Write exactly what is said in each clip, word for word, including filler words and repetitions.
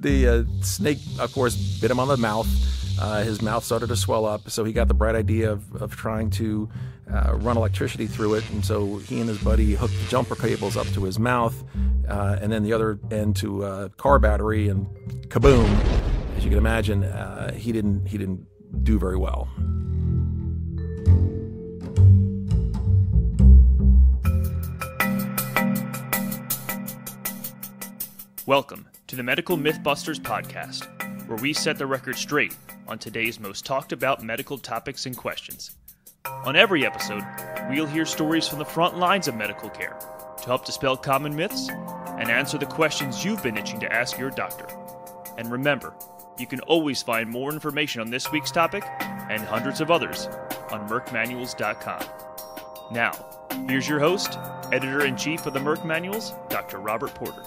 the uh, snake, of course, bit him on the mouth. Uh, his mouth started to swell up, so he got the bright idea of, of trying to uh, run electricity through it. And so he and his buddy hooked the jumper cables up to his mouth, uh, and then the other end to a car battery, and kaboom! As you can imagine, uh, he didn't he didn't do very well. Welcome to the Medical Mythbusters podcast, where we set the record straight on today's most talked about medical topics and questions. On every episode, we'll hear stories from the front lines of medical care to help dispel common myths and answer the questions you've been itching to ask your doctor. And remember, you can always find more information on this week's topic and hundreds of others on merck manuals dot com. Now, here's your host, Editor-in-Chief of the Merck Manuals, Doctor Robert Porter.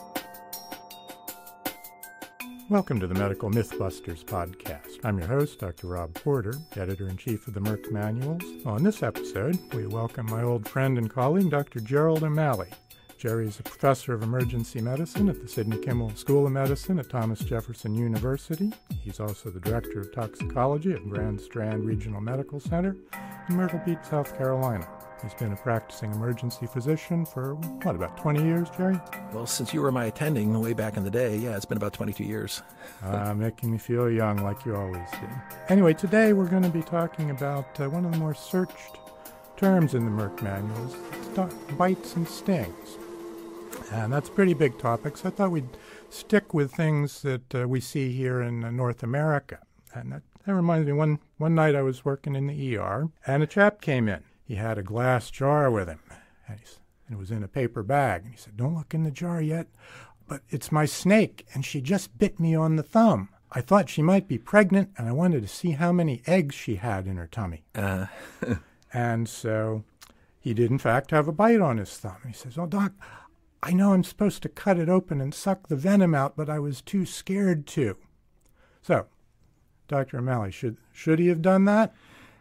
Welcome to the Medical Mythbusters podcast. I'm your host, Doctor Rob Porter, Editor-in-Chief of the Merck Manuals. On this episode, we welcome my old friend and colleague, Doctor Gerald O'Malley. Jerry is a professor of emergency medicine at the Sidney Kimmel School of Medicine at Thomas Jefferson University. He's also the director of toxicology at Grand Strand Regional Medical Center in Myrtle Beach, South Carolina. He's been a practicing emergency physician for, what, about twenty years, Jerry? Well, since you were my attending way back in the day, yeah, it's been about twenty-two years. uh, making me feel young like you always do. Anyway, today we're going to be talking about uh, one of the more searched terms in the Merck Manuals, bites and stings. And that's a pretty big topic, so I thought we'd stick with things that uh, we see here in uh, North America. And that, that reminds me, one, one night I was working in the E R, and a chap came in. He had a glass jar with him, and, he, and it was in a paper bag. And he said, "Don't look in the jar yet, but it's my snake, and she just bit me on the thumb. I thought she might be pregnant, and I wanted to see how many eggs she had in her tummy." Uh. And so he did, in fact, have a bite on his thumb. He says, "Oh, Doc, I know I'm supposed to cut it open and suck the venom out, but I was too scared to." So, Doctor O'Malley, should should he have done that?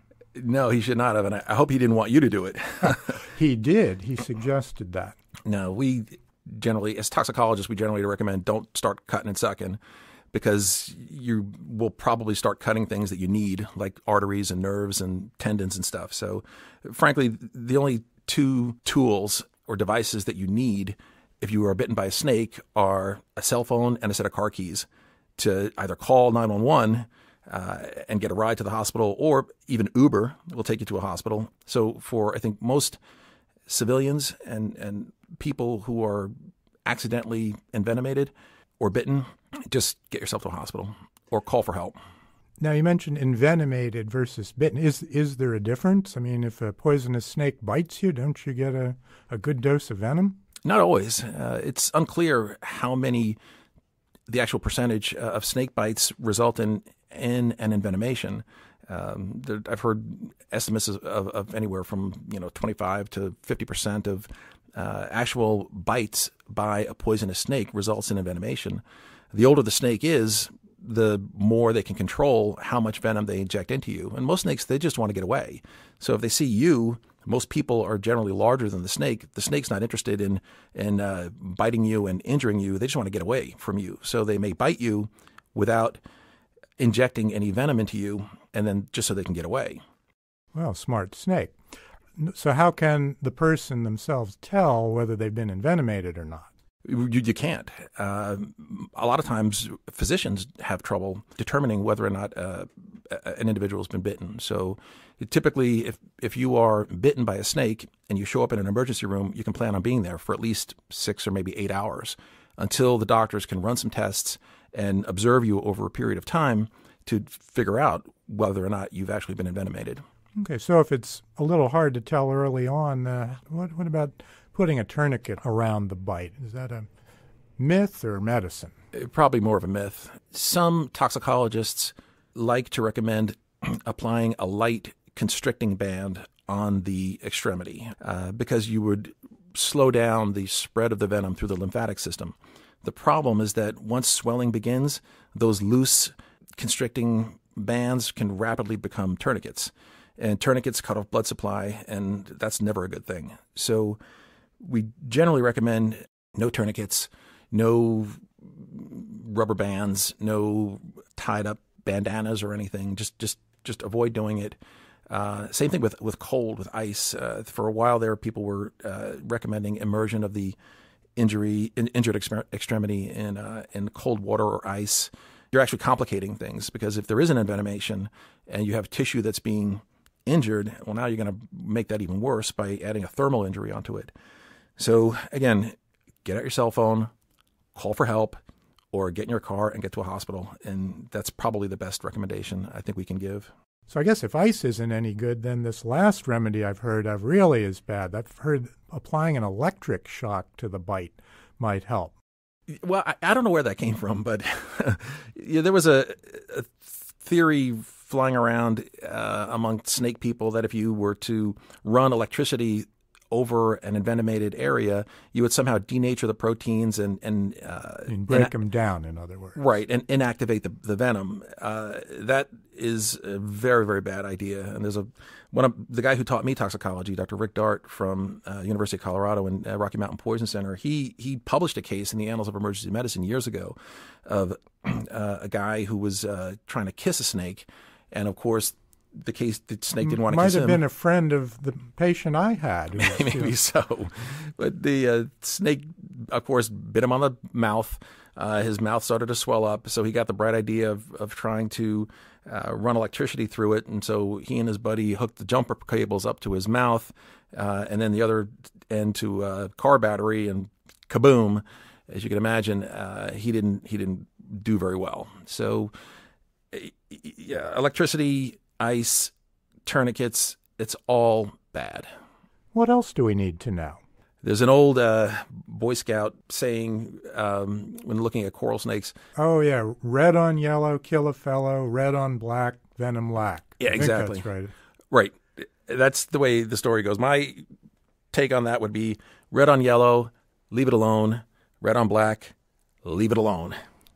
No, he should not have, and I hope he didn't want you to do it. He did. He suggested that. No, we generally, as toxicologists, we generally recommend don't start cutting and sucking, because you will probably start cutting things that you need, like arteries and nerves and tendons and stuff. So, frankly, the only two tools or devices that you need if you are bitten by a snake are a cell phone and a set of car keys to either call nine one one Uh, and get a ride to the hospital, or even Uber will take you to a hospital. So for, I think, most civilians and, and people who are accidentally envenomated or bitten, just get yourself to a hospital or call for help. Now, you mentioned envenomated versus bitten. Is is there a difference? I mean, if a poisonous snake bites you, don't you get a, a good dose of venom? Not always. Uh, it's unclear how many, the actual percentage uh, of snake bites result in in an envenomation. Um, there, I've heard estimates of, of anywhere from you know twenty-five to fifty percent of uh, actual bites by a poisonous snake results in envenomation. The older the snake is, the more they can control how much venom they inject into you. And most snakes, they just want to get away. So if they see you, most people are generally larger than the snake. The snake's not interested in in uh, biting you and injuring you. They just want to get away from you. So they may bite you without injecting any venom into you, and then just so they can get away. Well, smart snake. So how can the person themselves tell whether they've been envenomated or not? You, you can't. Uh, a lot of times physicians have trouble determining whether or not uh, an individual has been bitten. So typically, if, if you are bitten by a snake and you show up in an emergency room, you can plan on being there for at least six or maybe eight hours until the doctors can run some tests and observe you over a period of time to figure out whether or not you've actually been envenomated. Okay, so if it's a little hard to tell early on, uh, what, what about putting a tourniquet around the bite? Is that a myth or medicine? Probably more of a myth. Some toxicologists like to recommend applying a light constricting band on the extremity uh, because you would slow down the spread of the venom through the lymphatic system. The problem is that once swelling begins, those loose constricting bands can rapidly become tourniquets. And tourniquets cut off blood supply, and that's never a good thing. So we generally recommend no tourniquets, no rubber bands, no tied up bandanas or anything. Just just just avoid doing it. Uh, same thing with, with cold, with ice. Uh, for a while there, people were uh, recommending immersion of the injury in, injured extre- extremity in uh, in cold water or ice. You're actually complicating things, because if there is an envenomation and you have tissue that's being injured, well, now you're going to make that even worse by adding a thermal injury onto it. So again, get out your cell phone, call for help, or get in your car and get to a hospital. And that's probably the best recommendation I think we can give. So I guess if ice isn't any good, then this last remedy I've heard of really is bad. I've heard applying an electric shock to the bite might help. Well, I, I don't know where that came from, but yeah, there was a, a theory flying around uh, among snake people that if you were to run electricity over an envenomated area, you would somehow denature the proteins and and, uh, and break ina- them down, in other words. Right, and inactivate the, the venom. Uh, that is a very, very bad idea. And there's a one of the guy who taught me toxicology, Doctor Rick Dart from uh, University of Colorado and uh, Rocky Mountain Poison Center. He he published a case in the Annals of Emergency Medicine years ago of uh, a guy who was uh, trying to kiss a snake, and of course, the case the snake didn't want to Might kiss him. have been a friend of the patient I had. Maybe so. But the uh, snake, of course, bit him on the mouth. Uh, his mouth started to swell up, so he got the bright idea of, of trying to uh, run electricity through it. And so he and his buddy hooked the jumper cables up to his mouth, uh, and then the other end to a car battery, and kaboom! As you can imagine, uh, he didn't he didn't do very well. So, yeah, electricity, ice, tourniquets, it's all bad. What else do we need to know? There's an old uh, Boy Scout saying um, when looking at coral snakes. Oh, yeah, red on yellow, kill a fellow, red on black, venom lack. Yeah, I think exactly. That's right. Right. That's the way the story goes. My take on that would be red on yellow, leave it alone. Red on black, leave it alone.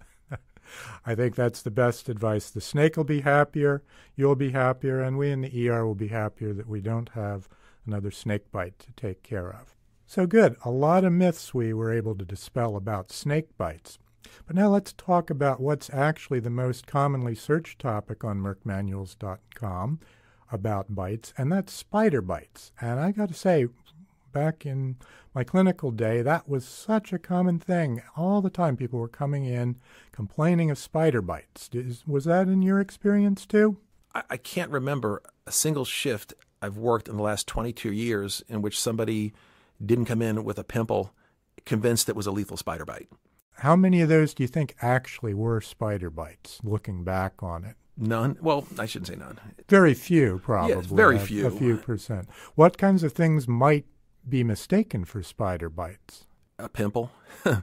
I think that's the best advice. The snake will be happier, you'll be happier, and we in the E R will be happier that we don't have another snake bite to take care of. So good. A lot of myths we were able to dispel about snake bites. But now let's talk about what's actually the most commonly searched topic on merck manuals dot com about bites, and that's spider bites. And I got to say, back in my clinical day, that was such a common thing. All the time people were coming in complaining of spider bites. Is, was that in your experience too? I, I can't remember a single shift I've worked in the last twenty-two years in which somebody didn't come in with a pimple convinced it was a lethal spider bite. How many of those do you think actually were spider bites, looking back on it? None. Well, I shouldn't say none. Very few, probably. Yes, very a, few. A few percent. What kinds of things might be mistaken for spider bites? A pimple, uh,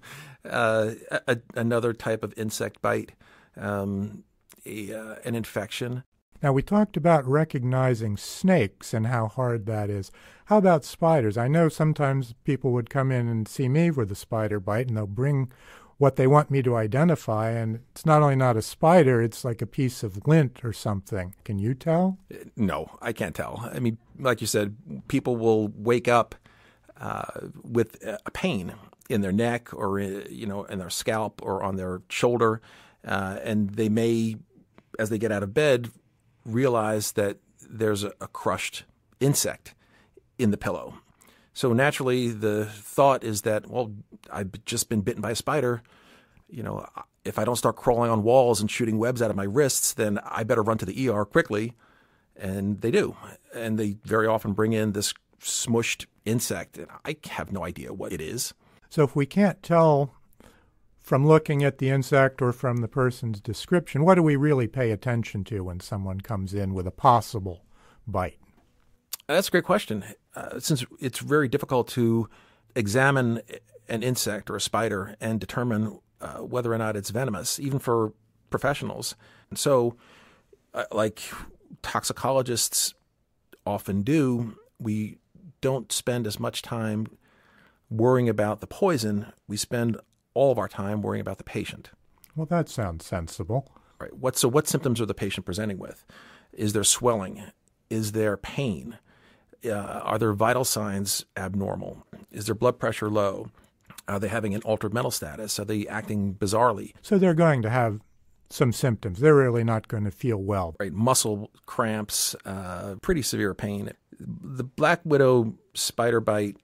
a, another type of insect bite, um, a, uh, an infection. Now, we talked about recognizing snakes and how hard that is. How about spiders? I know sometimes people would come in and see me with a spider bite, and they'll bring what they want me to identify, and it's not only not a spider, it's like a piece of lint or something. Can you tell? No, I can't tell. I mean, like you said, people will wake up uh, with a pain in their neck or, you know, in their scalp or on their shoulder, uh, and they may, as they get out of bed, realize that there's a, a crushed insect in the pillow. So naturally, the thought is that, well, I've just been bitten by a spider. You know, if I don't start crawling on walls and shooting webs out of my wrists, then I better run to the E R quickly. And they do. And they very often bring in this smushed insect. And I have no idea what it is. So if we can't tell from looking at the insect or from the person's description, what do we really pay attention to when someone comes in with a possible bite? That's a great question. Uh, since it's very difficult to examine an insect or a spider and determine uh, whether or not it's venomous, even for professionals. And so, uh, like toxicologists often do, we don't spend as much time worrying about the poison. We spend all of our time worrying about the patient. Well, that sounds sensible. Right. What, so what symptoms are the patient presenting with? Is there swelling? Is there pain? Uh, are their vital signs abnormal? Is their blood pressure low? Are they having an altered mental status? Are they acting bizarrely? So they're going to have some symptoms. They're really not going to feel well. Right, muscle cramps, uh, pretty severe pain. The black widow spider bite,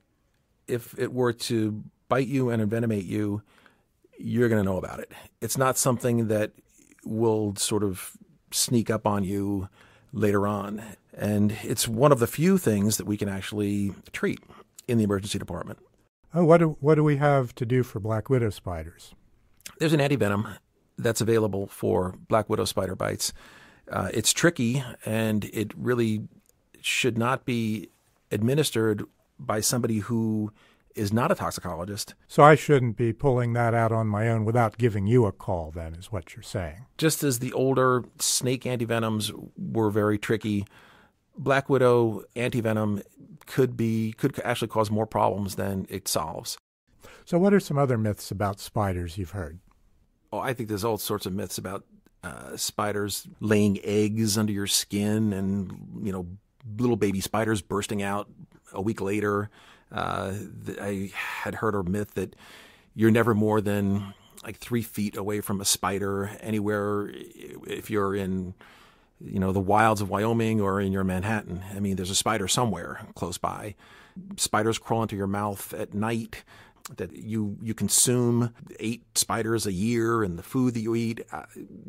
if it were to bite you and envenomate you, you're going to know about it. It's not something that will sort of sneak up on you later on. And it's one of the few things that we can actually treat in the emergency department. Oh, what do, what do we have to do for black widow spiders? There's an antivenom that's available for black widow spider bites. Uh, it's tricky, and it really should not be administered by somebody who is not a toxicologist. So I shouldn't be pulling that out on my own without giving you a call, then, is what you're saying. Just as the older snake antivenoms were very tricky, black widow antivenom could be could actually cause more problems than it solves. So what are some other myths about spiders you've heard? Oh, I think there's all sorts of myths about uh, spiders laying eggs under your skin, and you know, little baby spiders bursting out a week later. Uh, I had heard a myth that you're never more than like three feet away from a spider anywhere if you're in, you know, the wilds of Wyoming or in your Manhattan. I mean, there's a spider somewhere close by. Spiders crawl into your mouth at night. That you, you consume eight spiders a year in the food that you eat. Uh,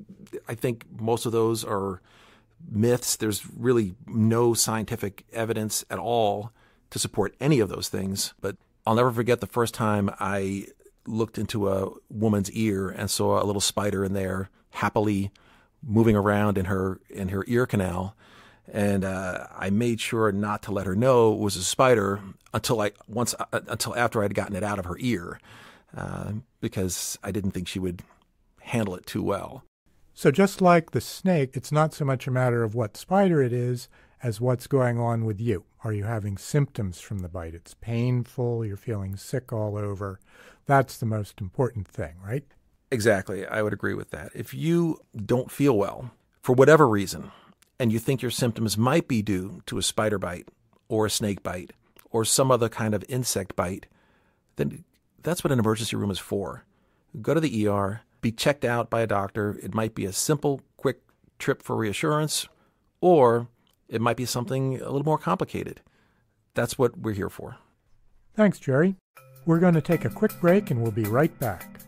I think most of those are myths. There's really no scientific evidence at all to support any of those things. But I'll never forget the first time I looked into a woman's ear and saw a little spider in there happily moving around in her in her ear canal. And uh, I made sure not to let her know it was a spider until I once uh, until after I'd gotten it out of her ear, uh, because I didn't think she would handle it too well. So just like the snake, it's not so much a matter of what spider it is as what's going on with you. Are you having symptoms from the bite? It's painful, you're feeling sick all over. That's the most important thing, right? Exactly. I would agree with that. If you don't feel well, for whatever reason, and you think your symptoms might be due to a spider bite or a snake bite or some other kind of insect bite, then that's what an emergency room is for. Go to the E R, be checked out by a doctor. It might be a simple, quick trip for reassurance, or it might be something a little more complicated. That's what we're here for. Thanks, Jerry. We're going to take a quick break, and we'll be right back.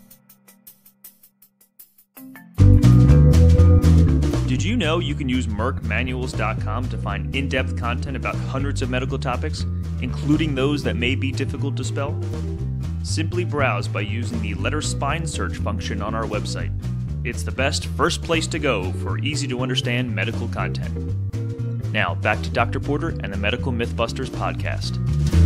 Did you know you can use Merck Manuals dot com to find in-depth content about hundreds of medical topics, including those that may be difficult to spell? Simply browse by using the letter spine search function on our website. It's the best first place to go for easy-to-understand medical content. Now, back to Doctor Porter and the Medical Mythbusters podcast.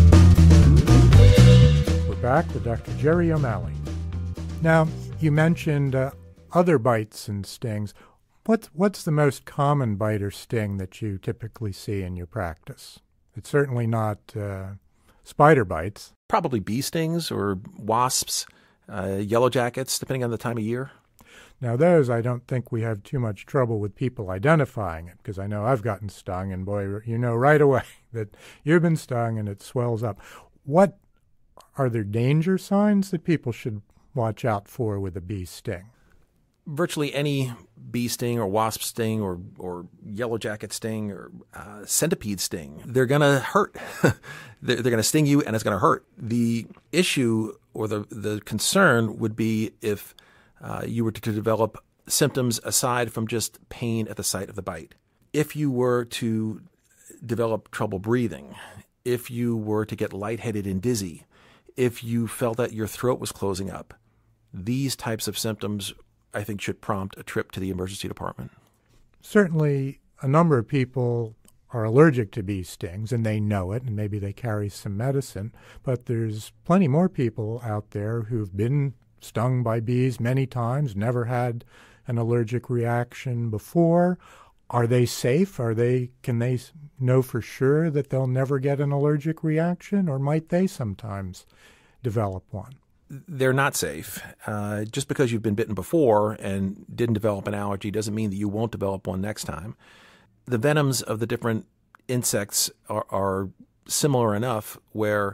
We're back with Doctor Gerald O'Malley. Now, you mentioned uh, other bites and stings. What's, what's the most common bite or sting that you typically see in your practice? It's certainly not uh, spider bites. Probably bee stings or wasps, uh, yellow jackets, depending on the time of year. Now, those, I don't think we have too much trouble with people identifying it, because I know I've gotten stung, and boy, you know right away that you've been stung and it swells up. What are there danger signs that people should watch out for with a bee sting? Virtually any bee sting or wasp sting or, or yellow jacket sting or uh, centipede sting, they're going to hurt. they're they're going to sting you, and it's going to hurt. The issue or the, the concern would be if uh, you were to, to develop symptoms aside from just pain at the site of the bite. If you were to develop trouble breathing, if you were to get lightheaded and dizzy, if you felt that your throat was closing up, these types of symptoms I think should prompt a trip to the emergency department. Certainly, a number of people are allergic to bee stings, and they know it, and maybe they carry some medicine. But there's plenty more people out there who've been stung by bees many times, never had an allergic reaction before. Are they safe? Are they? Can they know for sure that they'll never get an allergic reaction, or might they sometimes develop one? They're not safe. Uh, just because you've been bitten before and didn't develop an allergy doesn't mean that you won't develop one next time. The venoms of the different insects are, are similar enough where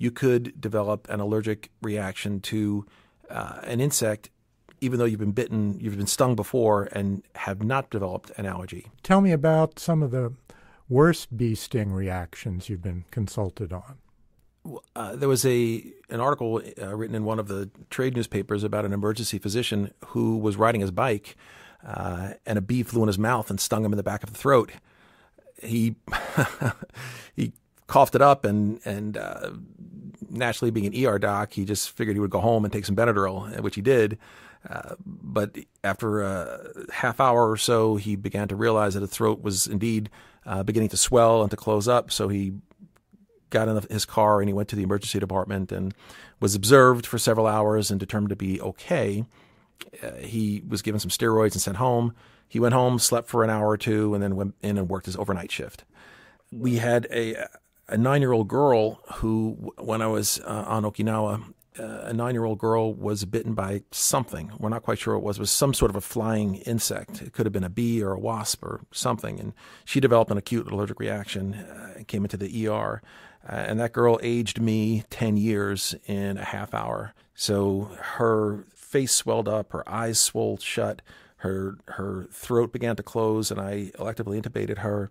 you could develop an allergic reaction to uh, an insect, even though you've been bitten, you've been stung before, and have not developed an allergy. Tell me about some of the worst bee sting reactions you've been consulted on. Uh, there was a an article uh, written in one of the trade newspapers about an emergency physician who was riding his bike, uh, and a bee flew in his mouth and stung him in the back of the throat. He he coughed it up, and and uh, naturally, being an E R doc, he just figured he would go home and take some Benadryl, which he did. Uh, but after a half hour or so, he began to realize that his throat was indeed uh, beginning to swell and to close up. So he got in his car and he went to the emergency department and was observed for several hours and determined to be okay. Uh, he was given some steroids and sent home. He went home, slept for an hour or two, and then went in and worked his overnight shift. We had a a nine-year-old girl who, when I was uh, on Okinawa, uh, a nine-year-old girl was bitten by something. We're not quite sure what it was. It was some sort of a flying insect. It could have been a bee or a wasp or something. And she developed an acute allergic reaction uh, and came into the E R. Uh, and that girl aged me ten years in a half hour. So her face swelled up, her eyes swelled shut, her her throat began to close, and I electively intubated her.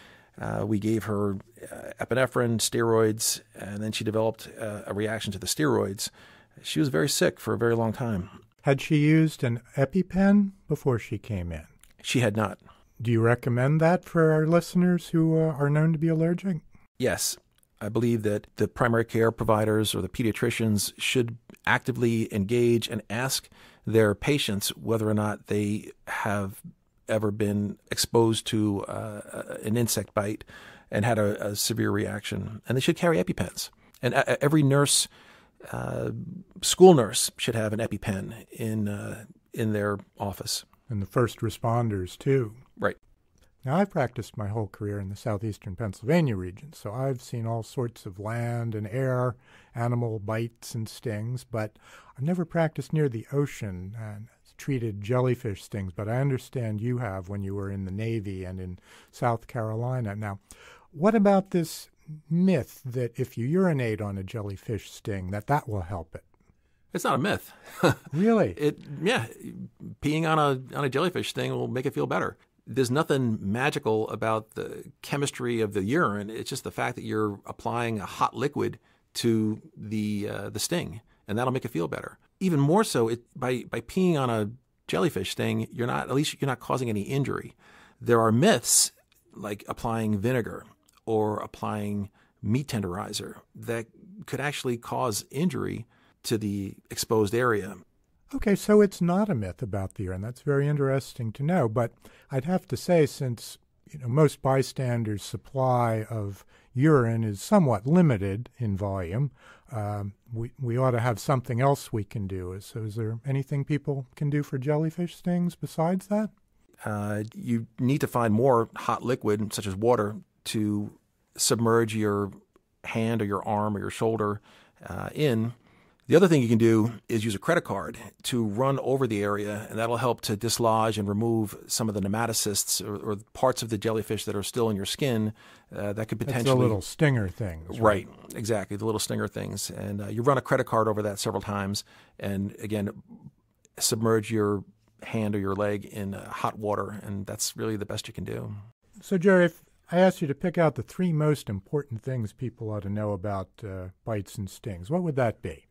Uh, we gave her uh, epinephrine, steroids, and then she developed uh, a reaction to the steroids. She was very sick for a very long time. Had she used an EpiPen before she came in? She had not. Do you recommend that for our listeners who uh, are known to be allergic? Yes. I believe that the primary care providers or the pediatricians should actively engage and ask their patients whether or not they have ever been exposed to uh, an insect bite and had a, a severe reaction. And they should carry EpiPens. And a- every nurse, uh, school nurse, should have an EpiPen in uh, in their office. And the first responders, too. Right. Now, I've practiced my whole career in the southeastern Pennsylvania region, so I've seen all sorts of land and air animal bites and stings, but I've never practiced near the ocean and treated jellyfish stings, but I understand you have when you were in the Navy and in South Carolina. Now, what about this myth that if you urinate on a jellyfish sting, that that will help it? It's not a myth. Really? It yeah, peeing on a on a jellyfish sting will make it feel better. There's nothing magical about the chemistry of the urine. It's just the fact that you're applying a hot liquid to the uh, the sting, and that'll make it feel better. Even more so, it, by by peeing on a jellyfish sting, you're not at least you're not causing any injury. There are myths like applying vinegar or applying meat tenderizer that could actually cause injury to the exposed area. Okay, so it's not a myth about the urine. That's very interesting to know. But I'd have to say, since you know most bystanders' supply of urine is somewhat limited in volume, um, we we ought to have something else we can do. So is there anything people can do for jellyfish stings besides that? Uh, you need to find more hot liquid, such as water, to submerge your hand or your arm or your shoulder uh, in. The other thing you can do is use a credit card to run over the area, and that'll help to dislodge and remove some of the nematocysts or, or parts of the jellyfish that are still in your skin uh, that could potentially... That's the little stinger things. Right, right exactly, the little stinger things. And uh, you run a credit card over that several times, and again, submerge your hand or your leg in uh, hot water, and that's really the best you can do. So, Jerry, if I asked you to pick out the three most important things people ought to know about uh, bites and stings, what would that be?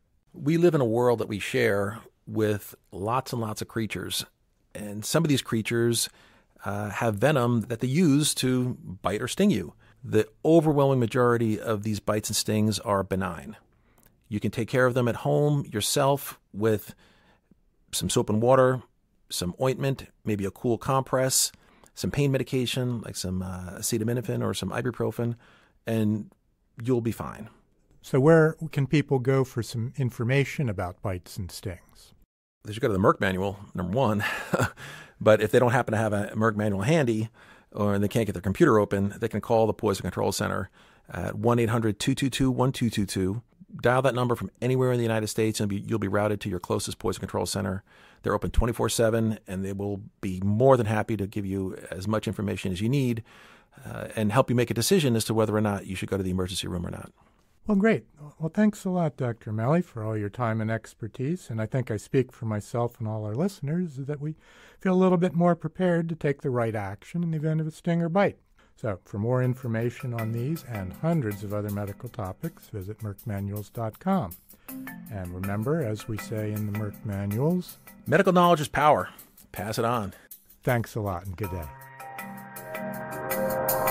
We live in a world that we share with lots and lots of creatures, and some of these creatures uh, have venom that they use to bite or sting you. The overwhelming majority of these bites and stings are benign. You can take care of them at home yourself with some soap and water, some ointment, maybe a cool compress, some pain medication like some uh, acetaminophen or some ibuprofen, and you'll be fine. So where can people go for some information about bites and stings? They should go to the Merck Manual, number one. But if they don't happen to have a Merck Manual handy or they can't get their computer open, they can call the Poison Control Center at one eight hundred two two two one two two two. Dial that number from anywhere in the United States, and you'll be routed to your closest Poison Control Center. They're open twenty-four seven, and they will be more than happy to give you as much information as you need uh, and help you make a decision as to whether or not you should go to the emergency room or not. Well, great. Well, thanks a lot, Doctor O'Malley, for all your time and expertise. And I think I speak for myself and all our listeners that we feel a little bit more prepared to take the right action in the event of a sting or bite. So for more information on these and hundreds of other medical topics, visit merck manuals dot com. And remember, as we say in the Merck Manuals, medical knowledge is power. Pass it on. Thanks a lot and good day.